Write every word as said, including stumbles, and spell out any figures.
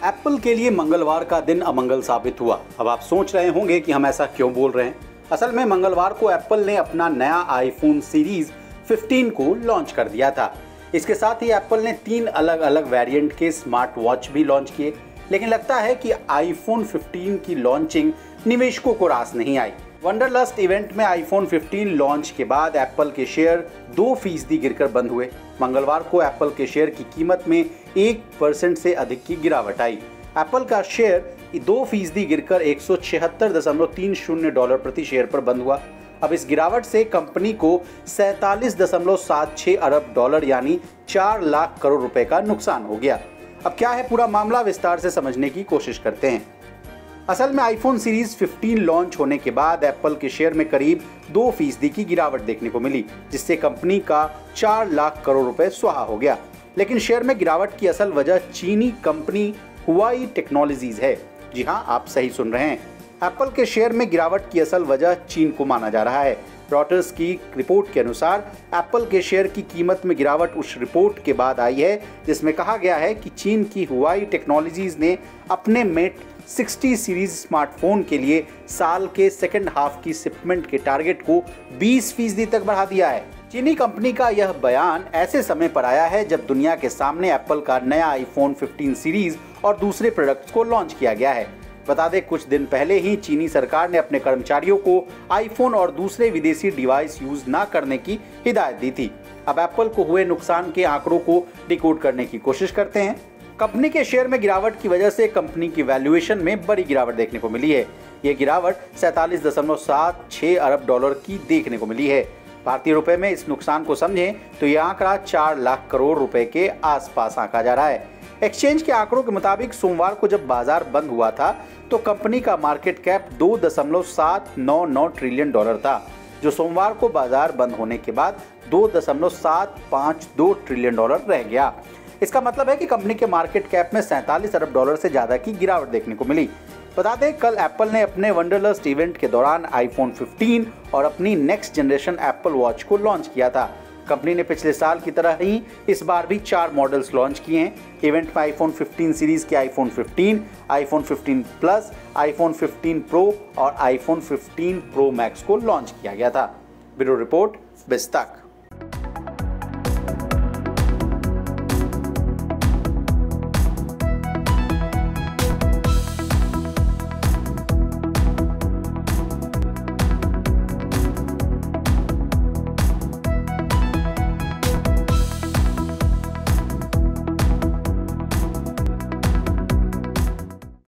Apple के लिए मंगलवार का दिन अमंगल साबित हुआ। अब आप सोच रहे होंगे कि हम ऐसा क्यों बोल रहे हैं। असल में मंगलवार को एप्पल ने अपना नया आईफोन सीरीज पंद्रह को लॉन्च कर दिया था। इसके साथ ही एप्पल ने तीन अलग अलग वेरिएंट के स्मार्ट वॉच भी लॉन्च किए, लेकिन लगता है कि आईफोन पंद्रह की लॉन्चिंग निवेशकों को रास नहीं आई। वंडरलस्ट इवेंट में आईफोन पंद्रह लॉन्च के बाद एप्पल के शेयर दो फीसदी गिरकर बंद हुए। मंगलवार को एप्पल के शेयर की कीमत में एक परसेंट से अधिक की गिरावट आई। एप्पल का शेयर दो फीसदी गिरकर एक सौ छिहत्तर दशमलव तीन शून्य डॉलर प्रति शेयर पर बंद हुआ। अब इस गिरावट से कंपनी को सैंतालीस दशमलव सात छह अरब डॉलर यानी चार लाख करोड़ रुपए का नुकसान हो गया। अब क्या है पूरा मामला, विस्तार से समझने की कोशिश करते हैं। असल में आईफोन सीरीज पंद्रह लॉन्च होने के बाद एप्पल के शेयर में करीब दो फीसदी की गिरावट देखने को मिली, जिससे कंपनी का चार लाख करोड़ रुपए स्वाहा हो गया। लेकिन शेयर में गिरावट की असल वजह चीनी कंपनी हुआई टेक्नोलॉजीज है। जी हाँ, आप सही सुन रहे हैं। एप्पल के शेयर में गिरावट की असल वजह चीन को माना जा रहा है। रॉयटर्स की रिपोर्ट के अनुसार एप्पल के शेयर की कीमत में गिरावट उस रिपोर्ट के बाद आई है जिसमें कहा गया है कि चीन की हुआई टेक्नोलॉजीज ने अपने मेट साठ सीरीज स्मार्टफोन के लिए साल के सेकंड हाफ की शिपमेंट के टारगेट को बीस फीसदी तक बढ़ा दिया है। चीनी कंपनी का यह बयान ऐसे समय पर आया है जब दुनिया के सामने एप्पल का नया आईफोन पंद्रह सीरीज और दूसरे प्रोडक्ट्स को लॉन्च किया गया है। बता दें, कुछ दिन पहले ही चीनी सरकार ने अपने कर्मचारियों को आईफोन और दूसरे विदेशी डिवाइस यूज न करने की हिदायत दी थी। अब एप्पल को हुए नुकसान के आंकड़ों को डिकोड करने की कोशिश करते हैं। कंपनी के शेयर में गिरावट की वजह से कंपनी की वैल्यूएशन में बड़ी गिरावट देखने को मिली है। यह गिरावट सैंतालीस दशमलव सात छह अरब डॉलर की देखने को मिली है। भारतीय रुपए में इस नुकसान को समझें तो यह आंकड़ा चार लाख करोड़ रुपए के आसपास आंका जा रहा है। एक्सचेंज के आंकड़ों के मुताबिक सोमवार को जब बाजार बंद हुआ था तो कंपनी का मार्केट कैप दो दशमलव सात नौ नौ ट्रिलियन डॉलर था, जो सोमवार को बाजार बंद होने के बाद दो दशमलव सात पाँच दो ट्रिलियन डॉलर रह गया। इसका मतलब है कि कंपनी के मार्केट कैप में सैंतालीस अरब डॉलर से ज्यादा की गिरावट देखने को मिली। बता दें, कल एप्पल ने अपने वंडरलस्ट इवेंट के दौरान आईफोन पंद्रह और अपनी नेक्स्ट जनरेशन एप्पल वॉच को लॉन्च किया था। कंपनी ने पिछले साल की तरह ही इस बार भी चार मॉडल्स लॉन्च किए हैं। इवेंट में आईफोन पंद्रह सीरीज के आईफोन पंद्रह, आईफोन पंद्रह प्लस, आईफोन पंद्रह प्रो और आईफोन पंद्रह प्रो मैक्स को लॉन्च किया गया था। Bureau report, बिस्तक।